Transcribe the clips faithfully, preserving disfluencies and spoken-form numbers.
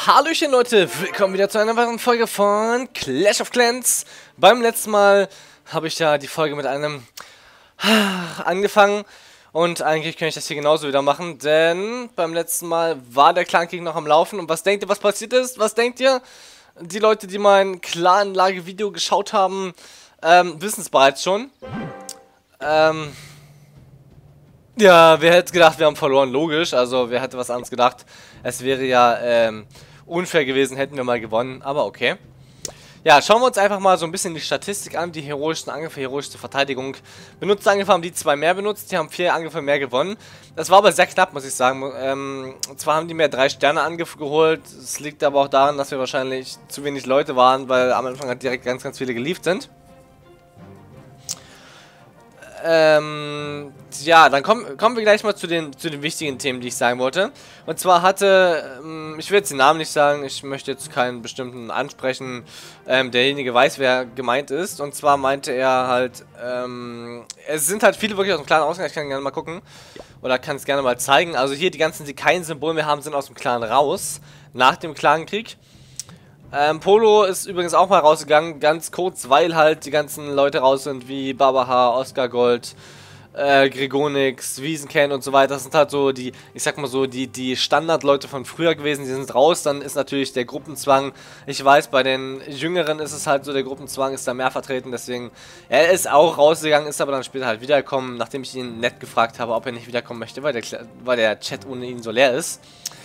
Hallöchen Leute, willkommen wieder zu einer weiteren Folge von Clash of Clans. Beim letzten Mal habe ich ja die Folge mit einem angefangen und eigentlich könnte ich das hier genauso wieder machen, denn beim letzten Mal war der Clankrieg noch am Laufen und was denkt ihr, was passiert ist? Was denkt ihr? Die Leute, die mein Clan-Lage-Video geschaut haben, ähm, wissen es bereits schon. Ähm... Ja, wer hätte gedacht, wir haben verloren, logisch, also wer hätte was anderes gedacht. Es wäre ja ähm, unfair gewesen, hätten wir mal gewonnen, aber okay. Ja, schauen wir uns einfach mal so ein bisschen die Statistik an, die heroischen Angriffe, heroische Verteidigung. Benutzte Angriffe haben die zwei mehr benutzt, die haben vier Angriffe mehr gewonnen. Das war aber sehr knapp, muss ich sagen. Ähm, zwar haben die mehr drei Sterne Angriffe geholt, es liegt aber auch daran, dass wir wahrscheinlich zu wenig Leute waren, weil am Anfang halt direkt ganz, ganz viele gelieft sind. Ähm, ja, dann kommen, kommen wir gleich mal zu den, zu den wichtigen Themen, die ich sagen wollte. Und zwar hatte, ähm, ich will jetzt den Namen nicht sagen, ich möchte jetzt keinen bestimmten ansprechen, ähm, derjenige weiß, wer gemeint ist. Und zwar meinte er halt, ähm, es sind halt viele wirklich aus dem Clan rausgegangen, ich kann gerne mal gucken. Oder kann es gerne mal zeigen. Also hier die ganzen, die kein Symbol mehr haben, sind aus dem Clan raus, nach dem Clankrieg. Ähm, Polo ist übrigens auch mal rausgegangen, ganz kurz, weil halt die ganzen Leute raus sind, wie Babaha, Oscar Gold, äh, Gregonix, Wiesenken und so weiter. Das sind halt so die, ich sag mal so, die, die Standardleute von früher gewesen, die sind raus. Dann ist natürlich der Gruppenzwang, ich weiß, bei den Jüngeren ist es halt so, der Gruppenzwang ist da mehr vertreten, deswegen, er ist auch rausgegangen, ist aber dann später halt wiedergekommen, nachdem ich ihn nett gefragt habe, ob er nicht wiederkommen möchte, weil der, weil der Chat ohne ihn so leer ist.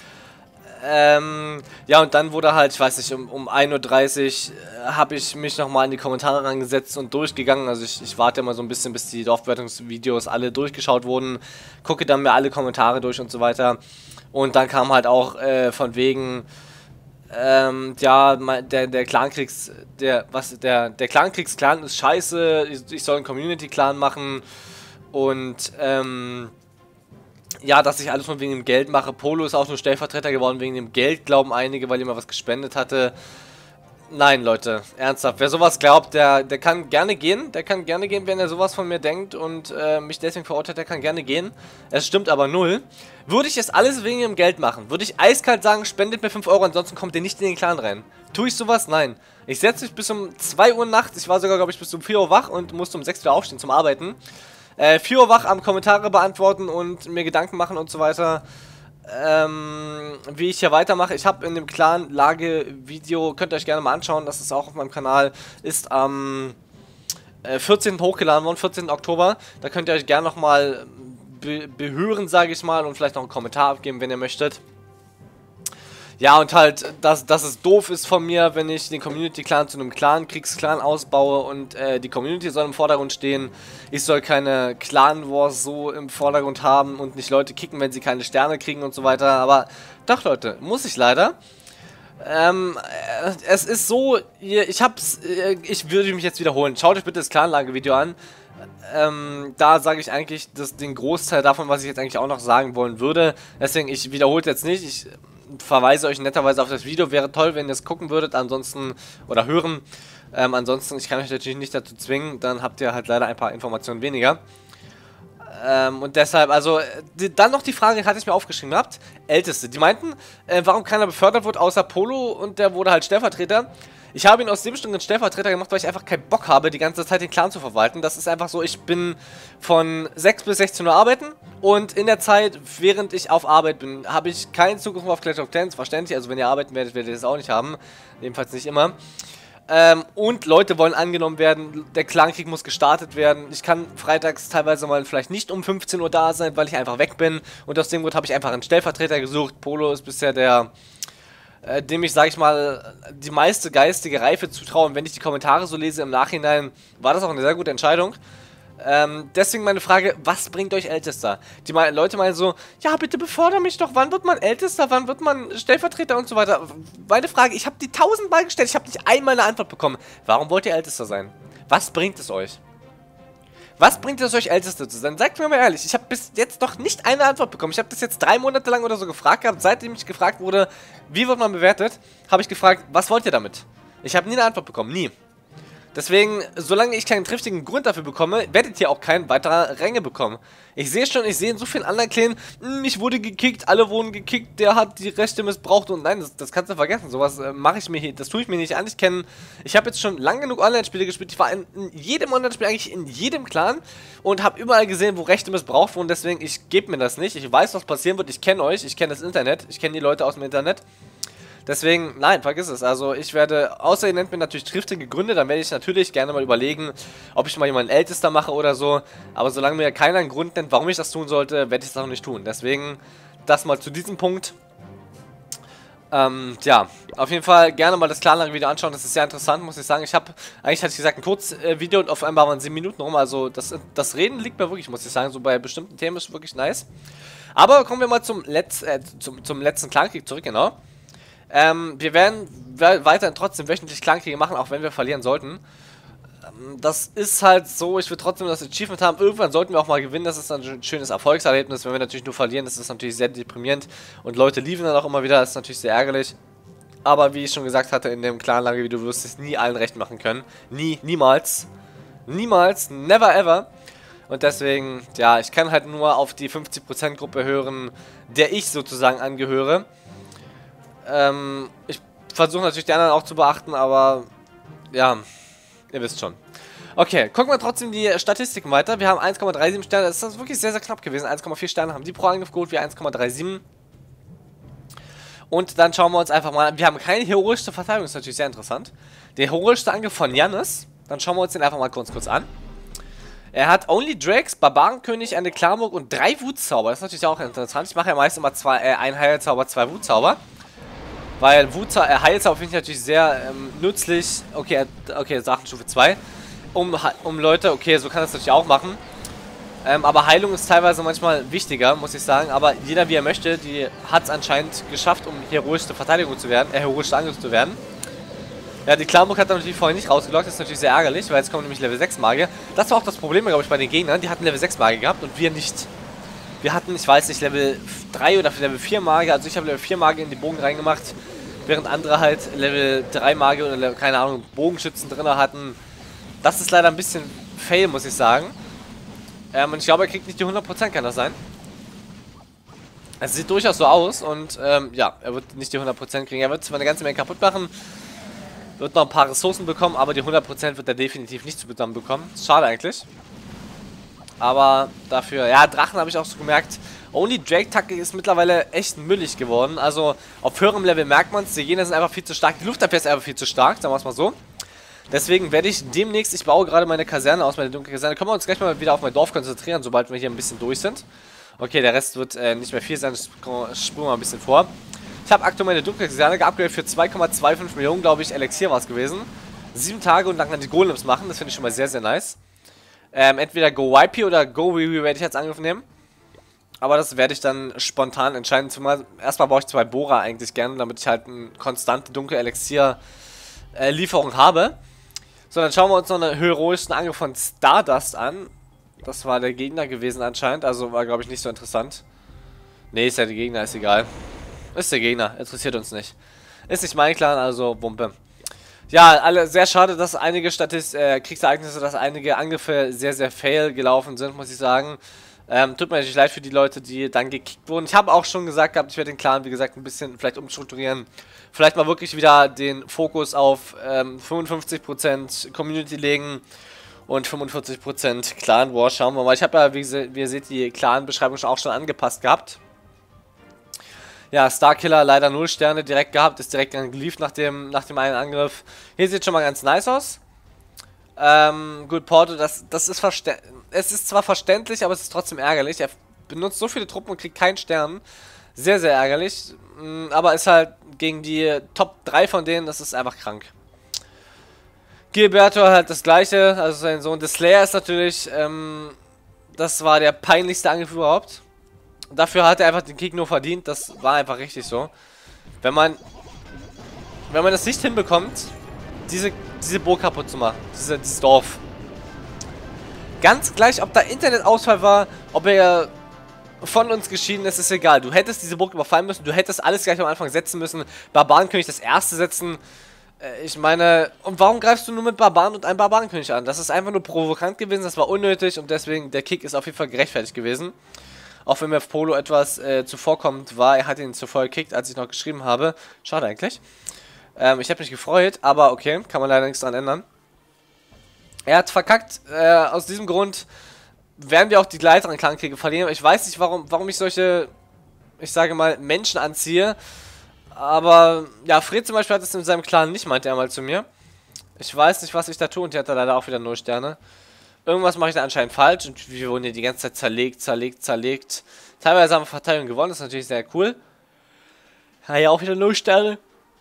Ähm, ja, und dann wurde halt, ich weiß nicht, um, um ein Uhr dreißig äh, habe ich mich nochmal in die Kommentare reingesetzt und durchgegangen. Also ich, ich warte immer so ein bisschen, bis die Dorfbewertungsvideos alle durchgeschaut wurden, gucke dann mir alle Kommentare durch und so weiter. Und dann kam halt auch äh, von wegen, ähm, ja, der, der Clankriegs, der, was, der, der Clankriegs-Clan ist scheiße, ich, ich soll einen Community-Clan machen und, ähm... ja, dass ich alles nur wegen dem Geld mache. Polo ist auch nur Stellvertreter geworden wegen dem Geld, glauben einige, weil jemand was gespendet hatte. Nein, Leute, ernsthaft. Wer sowas glaubt, der, der kann gerne gehen. Der kann gerne gehen, wenn er sowas von mir denkt und äh, mich deswegen verurteilt, der kann gerne gehen. Es stimmt aber null. Würde ich es alles wegen dem Geld machen, würde ich eiskalt sagen, spendet mir fünf Euro, ansonsten kommt ihr nicht in den Clan rein. Tue ich sowas? Nein. Ich setze mich bis um zwei Uhr nachts, ich war sogar, glaube ich, bis um vier Uhr wach und musste um sechs wieder aufstehen zum Arbeiten. Äh, vier Uhr wach am Kommentare beantworten und mir Gedanken machen und so weiter, ähm, wie ich hier weitermache. Ich habe in dem Clan-Lage-Video, könnt ihr euch gerne mal anschauen, das ist auch auf meinem Kanal, ist am äh, vierzehnten hochgeladen worden, vierzehnten Oktober. Da könnt ihr euch gerne nochmal be behören, sage ich mal, und vielleicht noch einen Kommentar abgeben, wenn ihr möchtet. Ja, und halt, dass, dass es doof ist von mir, wenn ich den Community-Clan zu einem Clan-Kriegs-Clan ausbaue und äh, die Community soll im Vordergrund stehen. Ich soll keine Clan-Wars so im Vordergrund haben und nicht Leute kicken, wenn sie keine Sterne kriegen und so weiter. Aber doch, Leute, muss ich leider. Ähm, äh, es ist so, ich hab's, äh, ich würde mich jetzt wiederholen. Schaut euch bitte das Clan-Lage-Video an. Ähm, da sage ich eigentlich das, den Großteil davon, was ich jetzt eigentlich auch noch sagen wollen würde. Deswegen, ich wiederhole es jetzt nicht. Ich verweise euch netterweise auf das Video. Wäre toll, wenn ihr es gucken würdet, ansonsten, oder hören. Ähm, ansonsten, ich kann euch natürlich nicht dazu zwingen, dann habt ihr halt leider ein paar Informationen weniger. Ähm, und deshalb, also, die, dann noch die Frage, hatte ich mir aufgeschrieben gehabt, Älteste. Die meinten, äh, warum keiner befördert wird, außer Polo, und der wurde halt Stellvertreter. Ich habe ihn aus dem Stunden Stellvertreter gemacht, weil ich einfach keinen Bock habe, die ganze Zeit den Clan zu verwalten. Das ist einfach so, ich bin von sechs bis sechzehn Uhr arbeiten und in der Zeit, während ich auf Arbeit bin, habe ich keinen Zugriff auf Clash of Clans, verständlich. Also wenn ihr arbeiten werdet, werdet ihr das auch nicht haben. Jedenfalls nicht immer. Ähm, und Leute wollen angenommen werden, der Clankrieg muss gestartet werden. Ich kann freitags teilweise mal vielleicht nicht um fünfzehn Uhr da sein, weil ich einfach weg bin. Und aus dem Grund habe ich einfach einen Stellvertreter gesucht. Polo ist bisher der... Äh, dem ich, sage ich mal, die meiste geistige Reife zutraue. Und wenn ich die Kommentare so lese im Nachhinein, war das auch eine sehr gute Entscheidung. Ähm, deswegen meine Frage, was bringt euch Ältester? Die me Leute meinen so, ja, bitte befördere mich doch, wann wird man Ältester, wann wird man Stellvertreter und so weiter. Meine Frage, ich habe die tausendmal gestellt, ich habe nicht einmal eine Antwort bekommen. Warum wollt ihr Ältester sein? Was bringt es euch? Was bringt es euch, Älteste zu sein? Sagt mir mal ehrlich, ich habe bis jetzt noch nicht eine Antwort bekommen. Ich habe das jetzt drei Monate lang oder so gefragt gehabt. Seitdem ich gefragt wurde, wie wird man bewertet, habe ich gefragt, was wollt ihr damit? Ich habe nie eine Antwort bekommen, nie. Deswegen, solange ich keinen triftigen Grund dafür bekomme, werdet ihr auch keinen weiterer Ränge bekommen. Ich sehe schon, ich sehe in so vielen anderen Klänen, ich wurde gekickt, alle wurden gekickt, der hat die Rechte missbraucht und nein, das, das kannst du vergessen. Sowas äh, mache ich mir hier, das tue ich mir nicht an. Ich kenne, ich habe jetzt schon lang genug Online-Spiele gespielt. Ich war in, in jedem Online-Spiel, eigentlich in jedem Clan und habe überall gesehen, wo Rechte missbraucht wurden. Deswegen, ich gebe mir das nicht. Ich weiß, was passieren wird. Ich kenne euch, ich kenne das Internet, ich kenne die Leute aus dem Internet. Deswegen, nein, vergiss es. Also ich werde, außer ihr nennt mir natürlich triftige Gründe, dann werde ich natürlich gerne mal überlegen, ob ich mal jemanden Ältester mache oder so. Aber solange mir keiner einen Grund nennt, warum ich das tun sollte, werde ich das auch nicht tun. Deswegen, das mal zu diesem Punkt. Ähm, ja, auf jeden Fall gerne mal das Clanlager-Video anschauen. Das ist sehr interessant, muss ich sagen. Ich habe, eigentlich hatte ich gesagt, ein Kurzvideo und auf einmal waren sieben Minuten rum. Also das, das Reden liegt mir wirklich, muss ich sagen. So bei bestimmten Themen ist wirklich nice. Aber kommen wir mal zum, Letz-, äh, zum, zum letzten Clankrieg zurück, genau. Ähm, wir werden weiterhin trotzdem wöchentlich Clankriege machen, auch wenn wir verlieren sollten. Ähm, das ist halt so, ich will trotzdem das Achievement haben. Irgendwann sollten wir auch mal gewinnen, das ist dann ein schönes Erfolgserlebnis. Wenn wir natürlich nur verlieren, das ist natürlich sehr deprimierend. Und Leute lieben dann auch immer wieder, das ist natürlich sehr ärgerlich. Aber wie ich schon gesagt hatte in dem Clanlager-Video, du wirst es nie allen recht machen können. Nie, niemals. Niemals, never ever. Und deswegen, ja, ich kann halt nur auf die fünfzig Prozent Gruppe hören, der ich sozusagen angehöre. Ähm, ich versuche natürlich die anderen auch zu beachten, aber ja, ihr wisst schon. Okay, gucken wir trotzdem die Statistiken weiter. Wir haben eins Komma siebenunddreißig Sterne, das ist wirklich sehr, sehr knapp gewesen. eins Komma vier Sterne haben die pro Angriff geholt, wir eins Komma siebenunddreißig. Und dann schauen wir uns einfach mal, wir haben keine heroische Verteidigung, das ist natürlich sehr interessant. Der heroischste Angriff von Jannis, dann schauen wir uns den einfach mal kurz, kurz an. Er hat Only Drakes, Barbarenkönig, eine Klarburg und drei Wutzauber, das ist natürlich auch interessant. Ich mache ja meist immer zwei, äh, ein Heilzauber, zwei Wutzauber. Weil Wutzauber, äh, Heilzauber finde ich natürlich sehr ähm, nützlich. Okay, okay, Sachenstufe zwei. Um, um Leute, okay, so kann das natürlich auch machen. Ähm, aber Heilung ist teilweise manchmal wichtiger, muss ich sagen. Aber jeder wie er möchte, die hat es anscheinend geschafft, um heroischste Verteidigung zu werden, äh, heroischste Angriff zu werden. Ja, die Klarburg hat er natürlich vorher nicht rausgelockt, das ist natürlich sehr ärgerlich, weil jetzt kommen nämlich Level sechs Magier. Das war auch das Problem, glaube ich, bei den Gegnern. Die hatten Level sechs Magier gehabt und wir nicht. Wir hatten, ich weiß nicht, Level drei oder Level vier Magier, also ich habe Level vier Magier in die Bogen reingemacht, während andere halt Level drei Magier oder, keine Ahnung, Bogenschützen drin hatten. Das ist leider ein bisschen fail, muss ich sagen. Ähm, und ich glaube, er kriegt nicht die hundert Prozent, kann das sein? Es sieht durchaus so aus und, ähm, ja, er wird nicht die hundert Prozent kriegen. Er wird zwar eine ganze Menge kaputt machen, wird noch ein paar Ressourcen bekommen, aber die hundert Prozent wird er definitiv nicht zu bekommen bekommen. Schade eigentlich. Aber dafür, ja, Drachen habe ich auch so gemerkt. Only Drake-Taktik ist mittlerweile echt müllig geworden. Also auf höherem Level merkt man es. Die Gegner sind einfach viel zu stark. Die Luftabwehr ist einfach viel zu stark, sagen wir es mal so. Deswegen werde ich demnächst, ich baue gerade meine Kaserne aus, meine dunkle Kaserne. Können wir uns gleich mal wieder auf mein Dorf konzentrieren, sobald wir hier ein bisschen durch sind. Okay, der Rest wird äh, nicht mehr viel sein. Ich springe mal ein bisschen vor. Ich habe aktuell meine dunkle Kaserne geupgradet für zwei Komma fünfundzwanzig Millionen, glaube ich. Elixier war es gewesen. Sieben Tage und dann kann ich Golems machen. Das finde ich schon mal sehr, sehr nice. Ähm, entweder Go Y P oder Go W W werde ich als Angriff nehmen. Aber das werde ich dann spontan entscheiden. Zumal erstmal brauche ich zwei Bohrer eigentlich gerne, damit ich halt eine konstante dunkle Elixier-Lieferung äh, habe. So, dann schauen wir uns noch einen heroischen Angriff von Stardust an. Das war der Gegner gewesen anscheinend. Also war, glaube ich, nicht so interessant. Ne, ist ja der Gegner, ist egal. Ist der Gegner, interessiert uns nicht. Ist nicht mein Clan, also Wumpe. Ja, alle sehr schade, dass einige Statist äh, Kriegsereignisse, dass einige Angriffe sehr, sehr fail gelaufen sind, muss ich sagen. Ähm, tut mir natürlich leid für die Leute, die dann gekickt wurden. Ich habe auch schon gesagt gehabt, ich werde den Clan, wie gesagt, ein bisschen vielleicht umstrukturieren. Vielleicht mal wirklich wieder den Fokus auf ähm, fünfundfünfzig Prozent Community legen und fünfundvierzig Prozent Clan War. Schauen wir mal. Ich habe ja, wie, wie ihr seht, die Clan-Beschreibung schon auch schon angepasst gehabt. Ja, Starkiller leider null Sterne direkt gehabt, ist direkt geliefert nach dem, nach dem einen Angriff. Hier sieht schon mal ganz nice aus. Ähm, gut, Porto, das, das ist verständlich. Es ist zwar verständlich, aber es ist trotzdem ärgerlich. Er benutzt so viele Truppen und kriegt keinen Stern. Sehr, sehr ärgerlich. Aber ist halt gegen die Top drei von denen, das ist einfach krank. Gilberto halt das gleiche, also sein Sohn. The Slayer ist natürlich, ähm, das war der peinlichste Angriff überhaupt. Dafür hat er einfach den Kick nur verdient, das war einfach richtig so. Wenn man, wenn man das nicht hinbekommt, diese, diese Burg kaputt zu machen, diese, dieses Dorf. Ganz gleich, ob da Internetausfall war, ob er von uns geschieden ist, ist egal. Du hättest diese Burg überfallen müssen, du hättest alles gleich am Anfang setzen müssen. Barbarenkönig das erste setzen. Äh, ich meine, und warum greifst du nur mit Barbaren und einem Barbarenkönig an? Das ist einfach nur provokant gewesen, das war unnötig und deswegen, der Kick ist auf jeden Fall gerechtfertigt gewesen. Auch wenn mir Polo etwas äh, zuvorkommend war, er hat ihn zuvor gekickt, als ich noch geschrieben habe. Schade eigentlich. Ähm, ich habe mich gefreut, aber okay, kann man leider nichts dran ändern. Er hat verkackt, äh, aus diesem Grund werden wir auch die weiteren Clankriege verlieren. Ich weiß nicht, warum, warum ich solche, ich sage mal, Menschen anziehe. Aber, ja, Fred zum Beispiel hat es in seinem Clan nicht, meinte er mal zu mir. Ich weiß nicht, was ich da tue und die hat da leider auch wieder null Sterne. Irgendwas mache ich da anscheinend falsch und wir wurden hier die ganze Zeit zerlegt, zerlegt, zerlegt. Teilweise haben wir Verteidigung gewonnen, das ist natürlich sehr cool. Ja, ja, auch wieder null Sterne.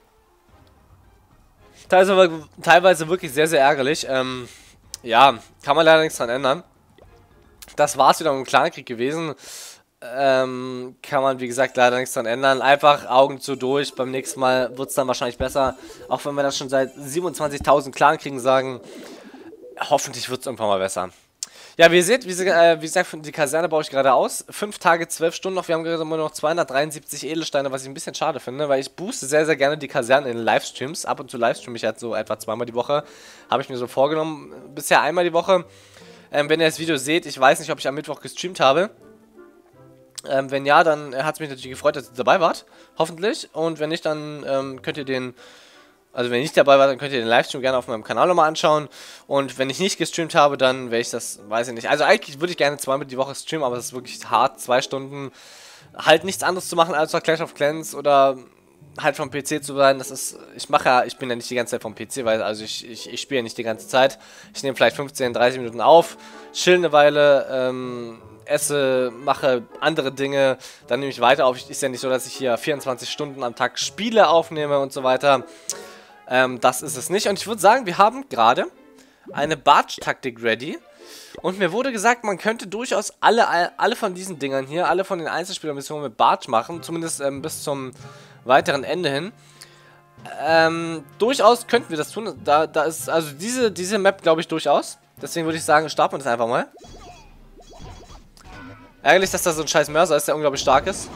Teilweise, teilweise wirklich sehr, sehr ärgerlich. Ähm, ja, kann man leider nichts dran ändern. Das war es wieder im Clankrieg gewesen. Ähm, kann man, wie gesagt, leider nichts dran ändern. Einfach Augen zu durch. Beim nächsten Mal wird es dann wahrscheinlich besser. Auch wenn wir das schon seit siebenundzwanzigtausend Clankriegen sagen. Hoffentlich wird es irgendwann mal besser. Ja, wie ihr seht, wie, äh, wie gesagt, die Kaserne baue ich gerade aus. Fünf Tage, zwölf Stunden noch. Wir haben gerade immer noch zweihundertdreiundsiebzig Edelsteine, was ich ein bisschen schade finde, weil ich booste sehr, sehr gerne die Kaserne in Livestreams. Ab und zu livestream ich halt so etwa zweimal die Woche. Habe ich mir so vorgenommen. Bisher einmal die Woche. Ähm, wenn ihr das Video seht, ich weiß nicht, ob ich am Mittwoch gestreamt habe. Ähm, wenn ja, dann hat es mich natürlich gefreut, dass ihr dabei wart. Hoffentlich. Und wenn nicht, dann ähm, könnt ihr den... Also wenn ich nicht dabei war, dann könnt ihr den Livestream gerne auf meinem Kanal nochmal anschauen. Und wenn ich nicht gestreamt habe, dann werde ich das, weiß ich nicht. Also eigentlich würde ich gerne zweimal die Woche streamen, aber das ist wirklich hart, zwei Stunden halt nichts anderes zu machen als noch Clash of Clans oder halt vom P C zu sein. Das ist, ich mache ja, ich bin ja nicht die ganze Zeit vom P C, weil also ich, ich, ich spiele ja nicht die ganze Zeit. Ich nehme vielleicht fünfzehn, dreißig Minuten auf, chill eine Weile, ähm, esse, mache andere Dinge, dann nehme ich weiter auf. Ist ja nicht so, dass ich hier vierundzwanzig Stunden am Tag Spiele aufnehme und so weiter. Ähm, das ist es nicht. Und ich würde sagen, wir haben gerade eine Bartsch-Taktik ready. Und mir wurde gesagt, man könnte durchaus alle, alle von diesen Dingern hier, alle von den Einzelspielermissionen mit Bartsch machen. Zumindest ähm, bis zum weiteren Ende hin. Ähm, durchaus könnten wir das tun. Da, da ist, also diese, diese Map glaube ich durchaus. Deswegen würde ich sagen, starten wir das einfach mal. Ärgerlich, dass da so ein scheiß Mörser ist, der unglaublich stark ist.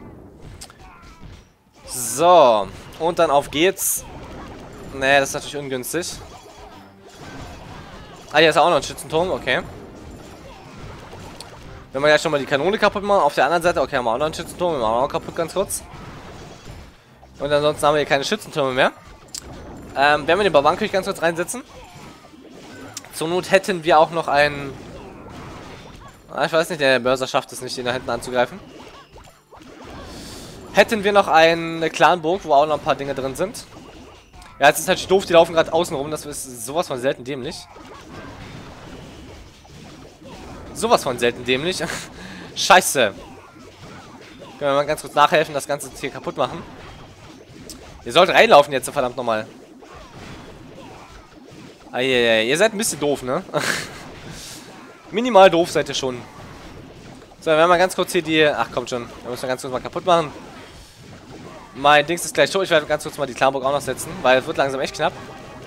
So. Und dann auf geht's. Nee, das ist natürlich ungünstig. Ah, hier ist auch noch ein Schützenturm, okay. Wenn wir ja schon mal die Kanone kaputt machen, auf der anderen Seite, okay, haben wir auch noch einen Schützenturm, wir machen auch noch kaputt, ganz kurz. Und ansonsten haben wir hier keine Schützentürme mehr. Ähm, werden wir den Barbarenkönig ganz kurz reinsetzen. Zur Not hätten wir auch noch einen... Ah, ich weiß nicht, der Börser schafft es nicht, den da hinten anzugreifen. Hätten wir noch eine Clanburg, wo auch noch ein paar Dinge drin sind. Ja, jetzt ist halt doof, die laufen gerade außen rum. Das ist sowas von selten dämlich. Sowas von selten dämlich. Scheiße. Können wir mal ganz kurz nachhelfen, das Ganze hier kaputt machen. Ihr sollt reinlaufen jetzt, verdammt nochmal. Eieiei, ihr seid ein bisschen doof, ne? Minimal doof seid ihr schon. So, wir werden mal ganz kurz hier die... Ach, kommt schon. Wir müssen ganz kurz mal kaputt machen. Mein Dings ist gleich tot. Ich werde ganz kurz mal die Clanburg auch noch setzen, weil es wird langsam echt knapp.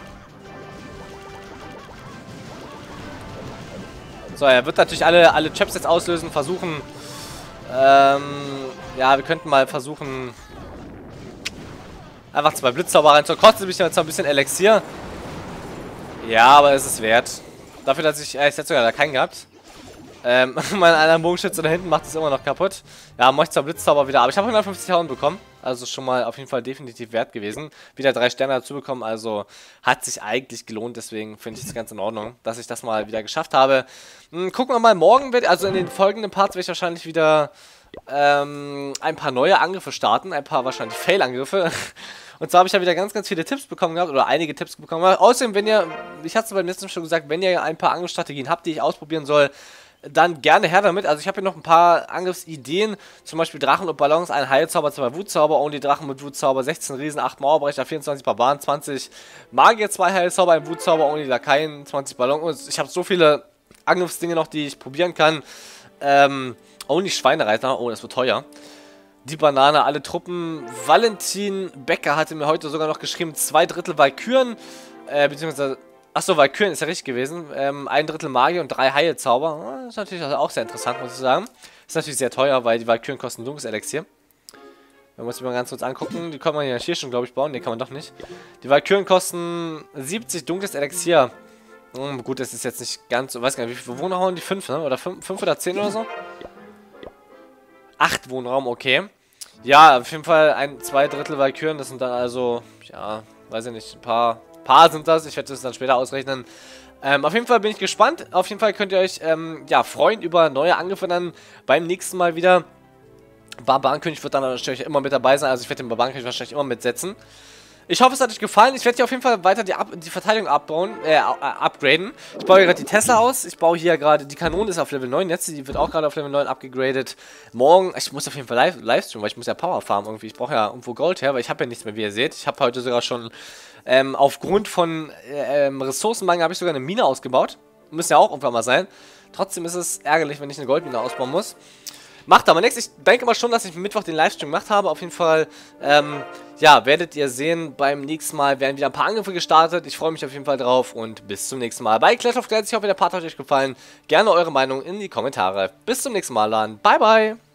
So, er wird natürlich alle, alle Traps jetzt auslösen, versuchen... Ähm, ja, wir könnten mal versuchen... Einfach zwei Blitzzauber rein. So, kostet mich jetzt noch ein bisschen Elixier. Ja, aber es ist wert. Dafür, dass ich... Äh, ich hätte sogar da keinen gehabt. Ähm, mein anderen Bogenschütze da hinten macht es immer noch kaputt. Ja, mache ich zwar Blitzzauber wieder, aber ich habe hundertfünfzigtausend bekommen. Also schon mal auf jeden Fall definitiv wert gewesen. Wieder drei Sterne dazu bekommen, also hat sich eigentlich gelohnt. Deswegen finde ich es ganz in Ordnung, dass ich das mal wieder geschafft habe. Hm, gucken wir mal, morgen wird, also in den folgenden Parts werde ich wahrscheinlich wieder ähm, ein paar neue Angriffe starten. Ein paar wahrscheinlich Fail-Angriffe. Und zwar habe ich ja wieder ganz, ganz viele Tipps bekommen gehabt, oder einige Tipps bekommen gehabt. Außerdem, wenn ihr, ich hatte es beim letzten Mal schon gesagt, wenn ihr ein paar Angriffsstrategien habt, die ich ausprobieren soll, dann gerne her damit. Also ich habe hier noch ein paar Angriffsideen. Zum Beispiel Drachen und Ballons, ein Heilzauber, zwei Wutzauber, Only Drachen mit Wutzauber, sechzehn Riesen, acht Mauerbrecher, vierundzwanzig Barbaren, zwanzig Magier, zwei Heilzauber, ein Wutzauber, Only Lakaien, zwanzig Ballons. Ich habe so viele Angriffsdinge noch, die ich probieren kann. Ähm, Only Schweinereiter, oh, das wird teuer. Die Banane, alle Truppen. Valentin Becker hatte mir heute sogar noch geschrieben, zwei Drittel Valkyren, äh, beziehungsweise... Achso, Valkyren ist ja richtig gewesen. Ähm, ein Drittel Magier und drei Heilzauber. Das ist natürlich auch sehr interessant, muss ich sagen. Ist natürlich sehr teuer, weil die Valkyren kosten dunkles Elixier. Wenn wir uns die mal ganz kurz angucken, die kann man ja hier schon, glaube ich, bauen. Ne, kann man doch nicht. Die Valkyren kosten siebzig dunkles Elixier. Hm, gut, das ist jetzt nicht ganz so, weiß gar nicht, wie viele Wohnraum haben die? fünf, ne? Oder fünf oder zehn oder so? acht Wohnraum, okay. Ja, auf jeden Fall ein, zwei Drittel Valkyren, das sind dann also, ja, weiß ich nicht, ein paar, paar sind das. Ich werde das dann später ausrechnen. Ähm, auf jeden Fall bin ich gespannt. Auf jeden Fall könnt ihr euch, ähm, ja, freuen über neue Angriffe dann beim nächsten Mal wieder. Barbarenkönig wird dann natürlich immer mit dabei sein, also ich werde den Barbarenkönig wahrscheinlich immer mitsetzen. Ich hoffe, es hat euch gefallen. Ich werde hier auf jeden Fall weiter die, Ab die Verteidigung abbauen, äh, upgraden. Ich baue hier gerade die Tesla aus. Ich baue hier gerade, die Kanone ist auf Level neun jetzt. Die wird auch gerade auf Level neun abgegradet. Morgen, ich muss auf jeden Fall live, Livestream, weil ich muss ja Power farmen irgendwie. Ich brauche ja irgendwo Gold her, weil ich habe ja nichts mehr, wie ihr seht. Ich habe heute sogar schon, ähm, aufgrund von äh, ähm, Ressourcenmangel habe ich sogar eine Mine ausgebaut. Müsste ja auch irgendwann mal sein. Trotzdem ist es ärgerlich, wenn ich eine Goldmine ausbauen muss. Macht aber nichts. Ich denke mal schon, dass ich Mittwoch den Livestream gemacht habe. Auf jeden Fall, ähm, ja, werdet ihr sehen, beim nächsten Mal werden wieder ein paar Angriffe gestartet. Ich freue mich auf jeden Fall drauf und bis zum nächsten Mal bei Clash of Clans. Ich hoffe, der Part hat euch gefallen. Gerne eure Meinung in die Kommentare. Bis zum nächsten Mal dann. Bye, bye.